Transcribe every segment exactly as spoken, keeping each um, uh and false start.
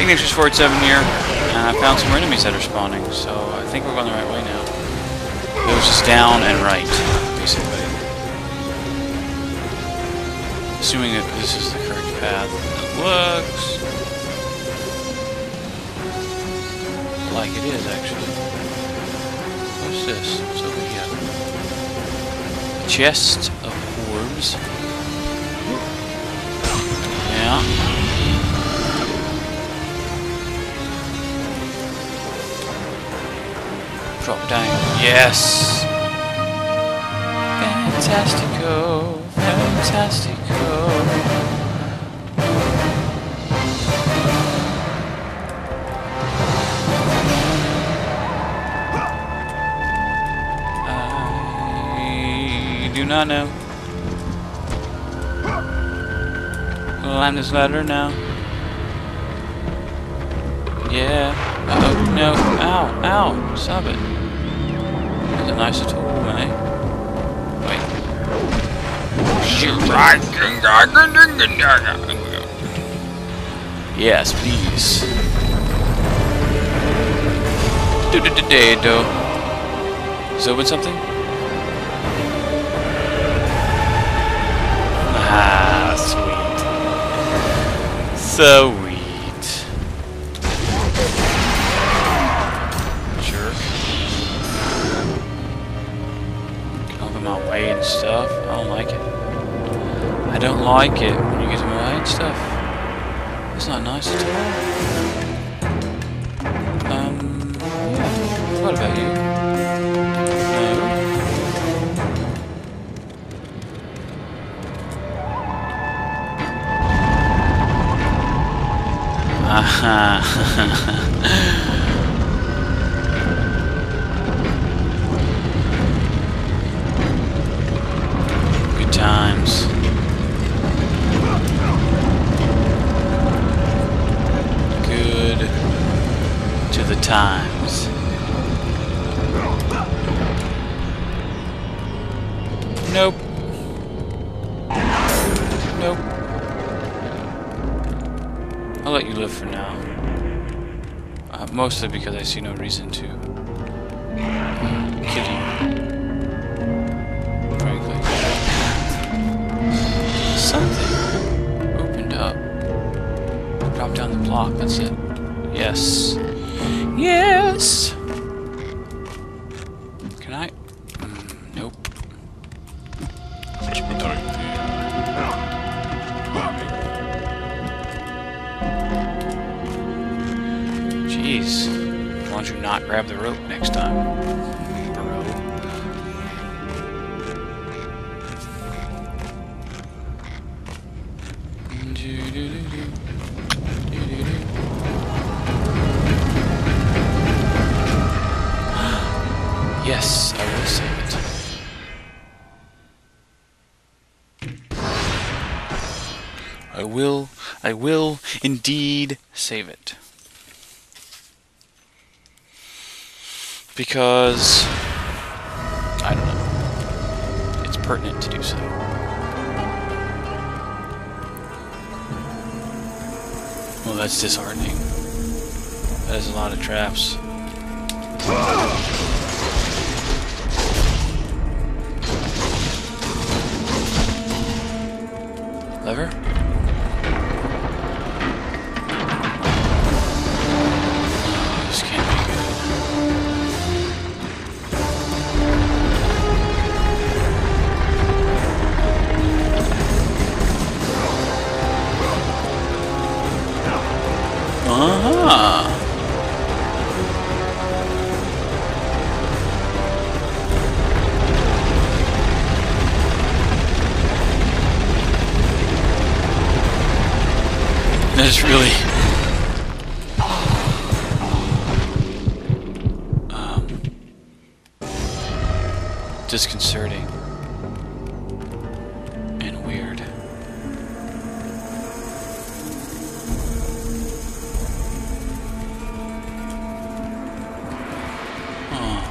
Ignatius four eight seven here, and I found some more enemies that are spawning, so I think we're going the right way now. It was just down and right, basically. Assuming that this is the correct path. It looks like it is, actually. What's this? What's over here? Chest of orbs. Yeah. Drop down. Yes! Fantastico! Fantastico! I do not know. Climb this ladder now. Yeah. Uh-oh, no. Ow, ow. Stop it. That's a nice tool, eh? Wait. Yes, please. Do-do-do-do-do. Is open something? Ah, sweet. Sweet. Sure. Get over my way and stuff. I don't like it. I don't like it when you get in my way and stuff. It's not nice at all. Um, yeah. What about you? No. Aha. Good times. Good to the times. Nope. Nope. I'll let you live for now. Uh, mostly because I see no reason to uh, kill you. Frankly. Something opened up. Drop down the block, that's it. Yes. Yes! Can I? Mm, nope. Jeez. Why don't you not grab the rope next time, bro? Yes, I will save it. I will, I will indeed save it. Because, I don't know, it's pertinent to do so. Well, that's disheartening. That is a lot of traps. Lever? This can't be good. Uh-huh. That's really um, disconcerting and weird. Huh.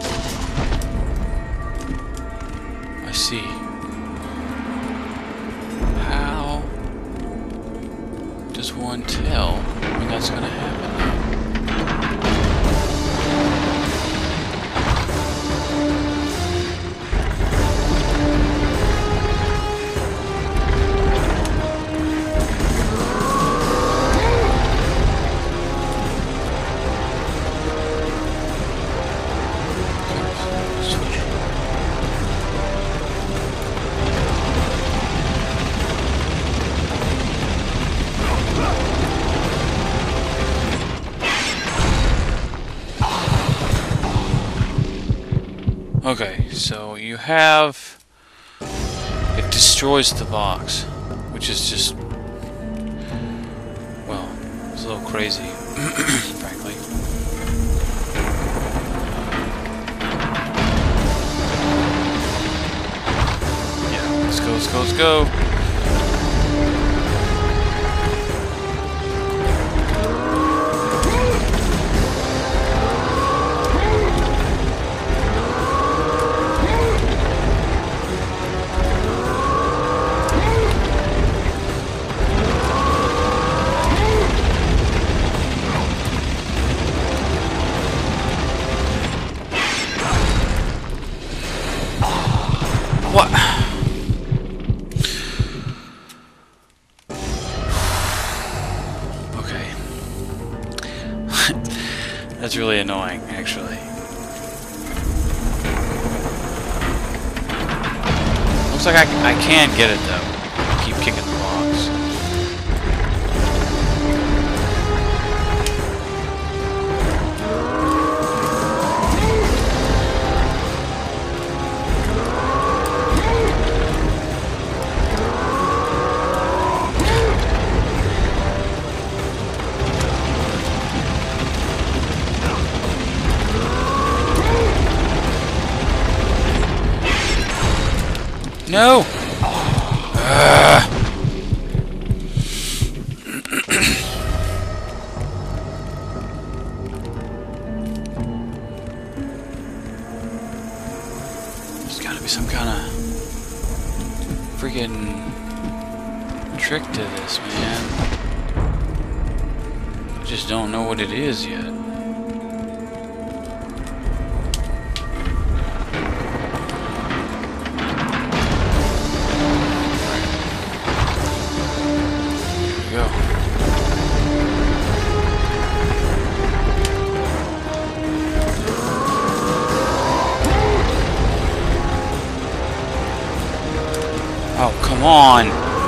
I see. until when that's gonna happen. Okay, so you have... It destroys the box, which is just... Well, it's a little crazy, frankly. Yeah, let's go, let's go, let's go! What? Okay. That's really annoying, actually. Looks like I, I can get it, though. Keep kicking the box. No! Uh. There's gotta be some kind of freaking trick to this, man. I just don't know what it is yet. Go. Oh, come on.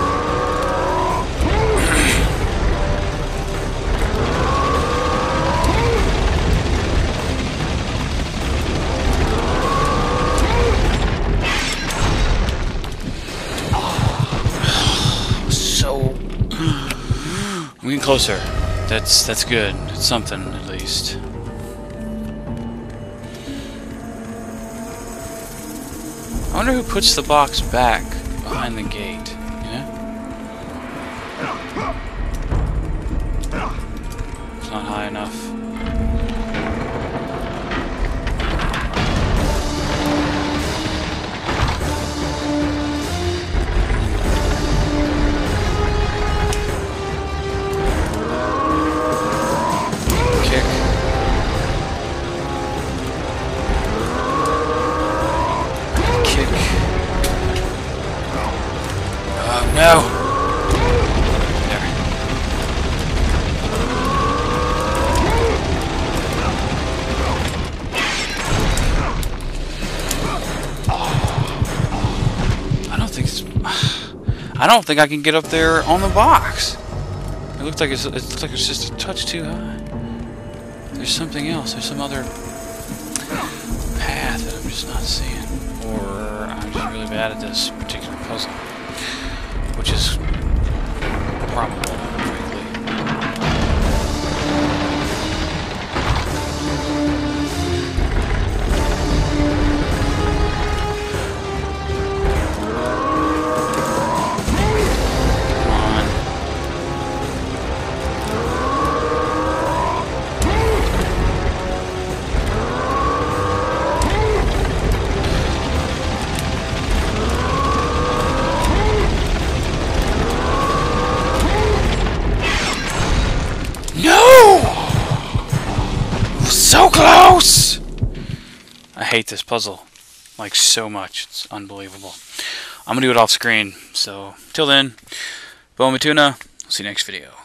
So I'm getting closer. That's that's good. It's something at least. I wonder who puts the box back behind the gate. Yeah? It's not high enough. No! There. I don't think it's... I don't think I can get up there on the box. It looks like it's, it looks like it's just a touch too high. There's something else. There's some other path that I'm just not seeing. Or I'm just really bad at this particular puzzle. Which is probable, frankly. so close! I hate this puzzle. Like, so much. It's unbelievable. I'm gonna do it off screen. So, till then, Boa Matuna. See you next video.